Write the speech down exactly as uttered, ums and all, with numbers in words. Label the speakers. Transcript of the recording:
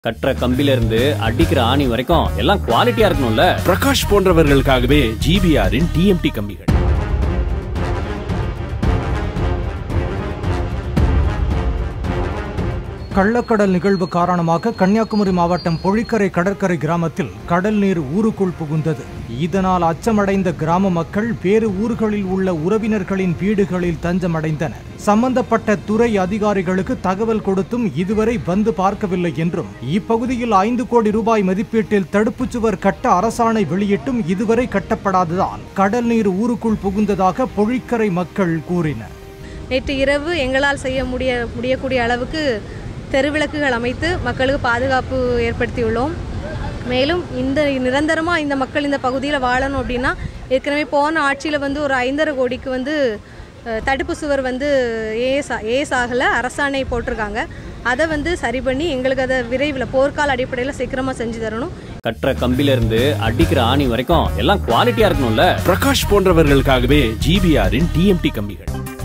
Speaker 1: கற்ற கம்பில இருந்து அடிக்கிற ஆணி வரைக்கும் எல்லாம் குவாலிட்டியா இருக்கணும்ல.
Speaker 2: பிரகாஷ் போன்றவர்களுக்காகவே ஜிபிஆரின் டிஎம்டி கம்பிகள்.
Speaker 3: கள்ளக்கடல் நிகழ்வு காரணமாக கன்னியாகுமரி மாவட்டம் பொழிக்கரை கடற்கரை கிராமத்தில் கடல் நீர் ஊருக்குள் புகுந்தது. இதனால் அச்சமடைந்த கிராம மக்கள் வேறு ஊர்களில் உள்ள உறவினர்களின் வீடுகளில் தஞ்சமடைந்தனர். சம்பந்தப்பட்ட துறை அதிகாரிகளுக்கு தகவல் கொடுத்தும் இதுவரை வந்து பார்க்கவில்லை என்றும், இப்பகுதியில் ஐந்து கோடி ரூபாய் மதிப்பீட்டில் தடுப்புச் சுவர் கட்ட அரசாணை வெளியிட்டும் இதுவரை கட்டப்படாததால் கடல் நீர் ஊருக்குள் புகுந்ததாக பொழிக்கரை மக்கள் கூறினர்.
Speaker 4: நேற்று இரவு எங்களால் செய்ய முடிய முடியக்கூடிய அளவுக்கு தெருவிளக்குகள் அமைத்து மக்களுக்கு பாதுகாப்பு ஏற்படுத்தியுள்ளோம். மேலும் இந்த நிரந்தரமாக இந்த மக்கள் இந்த பகுதியில் வாழணும் அப்படின்னா, ஏற்கனவே போன ஆட்சியில் வந்து ஒரு ஐந்தரை கோடிக்கு வந்து தடுப்பு சுவர் வந்து ஏஸ் ஏஸ் ஆகலை, அரசாணை போட்டிருக்காங்க. அதை வந்து சரி பண்ணி எங்களுக்கு அதை விரைவில் போர்க்கால அடிப்படையில் சீக்கிரமாக செஞ்சு தரணும்.
Speaker 1: கற்ற கம்பில இருந்து அடிக்கிற ஆணி வரைக்கும் எல்லாம் குவாலிட்டியா இருக்கணும்ல.
Speaker 2: பிரகாஷ் போன்றவர்களுக்காகவே ஜிபிஆரின் டிஎம்டி கம்பிகள்.